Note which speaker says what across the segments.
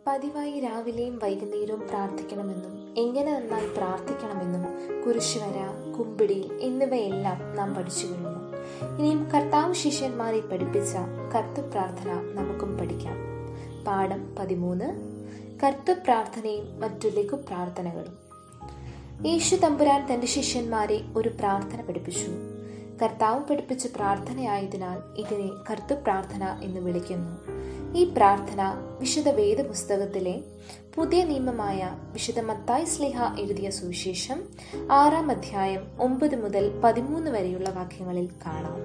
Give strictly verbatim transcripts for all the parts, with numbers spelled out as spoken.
Speaker 1: പതിവായി രാവിലെയും വൈകുന്നേരവും പ്രാർത്ഥിക്കണമെന്നും എങ്ങനെ നന്നായി പ്രാർത്ഥിക്കണമെന്നും കുരിശുവര, കുമ്പിടി എന്നിവയെല്ലാം നാം പഠിച്ചു കഴിഞ്ഞു. ഇനിയും കർത്താവ് ശിഷ്യന്മാരെ പഠിപ്പിച്ച കർത്തൃപ്രാർത്ഥന നമുക്കും പഠിക്കാം. പാഠം പതിമൂന്ന്. കർത്തൃപ്രാർത്ഥനയും മറ്റു ലഘു പ്രാർത്ഥനകളും. യേശു തമ്പുരാൻ തന്റെ ശിഷ്യന്മാരെ ഒരു പ്രാർത്ഥന പഠിപ്പിച്ചു. കർത്താവ് പഠിപ്പിച്ച പ്രാർത്ഥനയായതിനാൽ ഇതിനെ കർത്തൃപ്രാർത്ഥന എന്ന് വിളിക്കുന്നു. ഈ പ്രാർത്ഥന വിശുദ്ധ വേദപുസ്തകത്തിലെ പുതിയ നിയമമായ വിശുദ്ധ മത്തായി ശ്ലീഹ എഴുതിയ സുവിശേഷം ആറാം അധ്യായം ഒമ്പത് മുതൽ പതിമൂന്ന് വരെയുള്ള വാക്യങ്ങളിൽ കാണാം.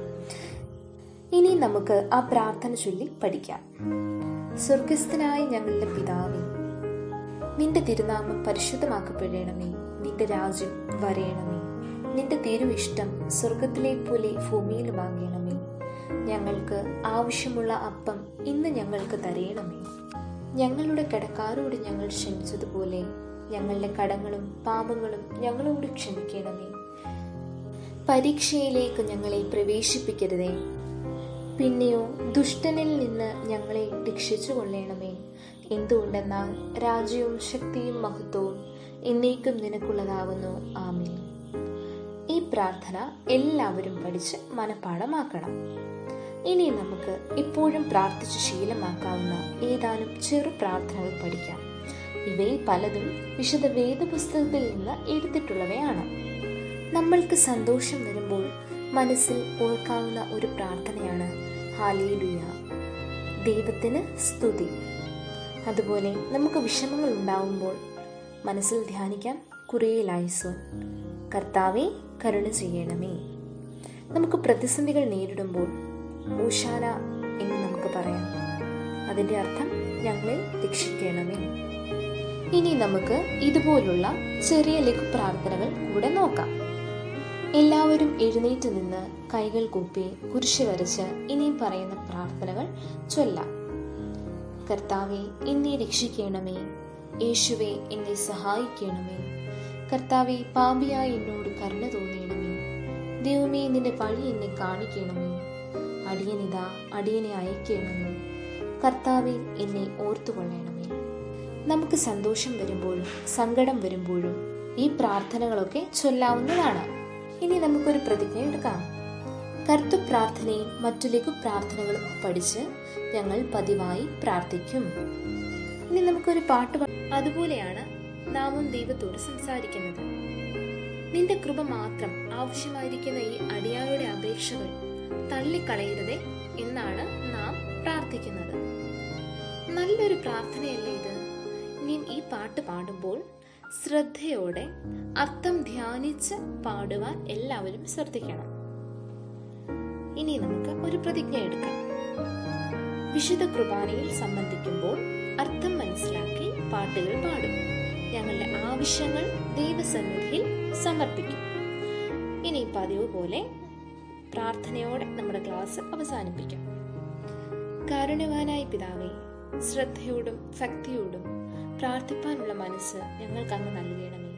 Speaker 1: ഇനി നമുക്ക് ആ പ്രാർത്ഥന ചൊല്ലി പഠിക്കാം. സ്വർഗസ്ഥനായ ഞങ്ങളുടെ പിതാവേ, നിന്റെ തിരുനാമം പരിശുദ്ധമാക്കപ്പെടണമേ. നിന്റെ രാജ്യം വരയണമേ. നിന്റെ തിരുവിഷ്ടം സ്വർഗത്തിലെ പോലെ ഭൂമിയിലുമാകണമേ. ഞങ്ങൾക്ക് ആവശ്യമുള്ള അപ്പം ഇന്ന് ഞങ്ങൾക്ക് തരയണമേ. ഞങ്ങളുടെ കടക്കാരോട് ഞങ്ങൾ ക്ഷമിച്ചതുപോലെ ഞങ്ങളുടെ കടങ്ങളും പാപങ്ങളും ഞങ്ങളോട് ക്ഷമിക്കണമേ. പരീക്ഷയിലേക്ക് ഞങ്ങളെ പ്രവേശിപ്പിക്കരുതേ, പിന്നെയോ ദുഷ്ടനിൽ നിന്ന് ഞങ്ങളെ രക്ഷിച്ചു കൊള്ളണമേ. എന്തുകൊണ്ടെന്നാൽ രാജ്യവും ശക്തിയും മഹത്വവും എന്നേക്കും നിനക്കുള്ളതാകുന്നു. ആമേൻ. ഈ പ്രാർത്ഥന എല്ലാവരും പഠിച്ച് മനഃപാഠമാക്കണം. ഇനി നമുക്ക് എപ്പോഴും പ്രാർത്ഥിച്ച് ശീലമാക്കാവുന്ന ഏതാനും ചെറു പ്രാർത്ഥനകൾ പഠിക്കാം. ഇവയിൽ പലതും വിശുദ്ധ വേദപുസ്തകത്തിൽ നിന്ന് എടുത്തിട്ടുള്ളവയാണ്. നമ്മൾക്ക് സന്തോഷം വരുമ്പോൾ മനസ്സിൽ ഓർക്കാവുന്ന ഒരു പ്രാർത്ഥനയാണ് ഹല്ലേലൂയ, ദൈവത്തിന് സ്തുതി. അതുപോലെ നമുക്ക് വിഷമങ്ങൾ ഉണ്ടാവുമ്പോൾ മനസ്സിൽ ധ്യാനിക്കാം കുറിയലായിസോൻ, കർത്താവേ കരുണ ചെയ്യണമേ. നമുക്ക് പ്രതിസന്ധികൾ നേരിടുമ്പോൾ ഊശാന എന്ന് നമുക്ക് പറയാം. അതിന്റെ അർത്ഥം ഞങ്ങളെ രക്ഷിക്കണമേ. ഇനി നമുക്ക് ഇതുപോലുള്ള ചെറിയ ലഘു പ്രാർത്ഥനകൾ കൂടെ നോക്കാം. എല്ലാവരും എഴുന്നേറ്റ് നിന്ന് കൈകൾ കൂപ്പി കുരിശ് വരച്ച് ഇനിയും പറയുന്ന പ്രാർത്ഥനകൾ ചൊല്ലാം. കർത്താവെ എന്നെ രക്ഷിക്കണമേ. യേശുവെ എന്നെ സഹായിക്കണമേ. കർത്താവെ പാപിയായി എന്നോട് കരുണ തോന്നണമേ. ദൈവമേ നിന്റെ വഴി എന്നെ കാണിക്കണമേ. അടിയനിതാ അടിയനെ അയക്കണമേ. കർത്താവെ എന്നെ ഓർത്തുകൊള്ളണമേ. നമുക്ക് സന്തോഷം വരുമ്പോഴും സങ്കടം വരുമ്പോഴും ഈ പ്രാർത്ഥനകളൊക്കെ ചൊല്ലാവുന്നതാണ്. ഇനി നമുക്കൊരു പ്രതിജ്ഞ എടുക്കാം. കർത്തൃപ്രാർത്ഥനയും മറ്റു ലഘു പ്രാർത്ഥനകളും പഠിച്ച് ഞങ്ങൾ പതിവായി പ്രാർത്ഥിക്കും. ഇനി നമുക്കൊരു പാട്ട്. അതുപോലെയാണ് നാമും ദൈവത്തോട് സംസാരിക്കുന്നത്. നിന്റെ കൃപ മാത്രം ആവശ്യമായിരിക്കുന്ന ഈ അടിയാരുടെ അപേക്ഷകൾ തള്ളിക്കളയരുതേ എന്നാണ് നാം പ്രാർത്ഥിക്കുന്നത്. നല്ലൊരു പ്രാർത്ഥനയല്ലേ ഇത്? ഇനിയും ഈ പാട്ട് പാടുമ്പോൾ ശ്രദ്ധയോടെ അർത്ഥം ധ്യാനിച്ച് പാടുവാൻ എല്ലാവരും ശ്രദ്ധിക്കണം. ഇനി നമുക്ക് ഒരു പ്രതിജ്ഞ എടുക്കാം. വിശുദ്ധ കുർബാനയിൽ സംബന്ധിക്കുമ്പോൾ അർത്ഥം മനസ്സിലാക്കി പാട്ടുകൾ പാടും. ഞങ്ങളുടെ ആവശ്യങ്ങൾ ദൈവസന്നിധിയിൽ സമർപ്പിക്കും. ഇനി പതിവ് പോലെ പ്രാർത്ഥനയോടെ നമ്മുടെ ക്ലാസ് അവസാനിപ്പിക്കാം. കാരുണ്യവാനായ പിതാവേ, ശ്രദ്ധയോടും ഭക്തിയോടും പ്രാർത്ഥിപ്പാനുള്ള മനസ്സ് ഞങ്ങൾക്ക് അങ്ങ് നൽകണമേ.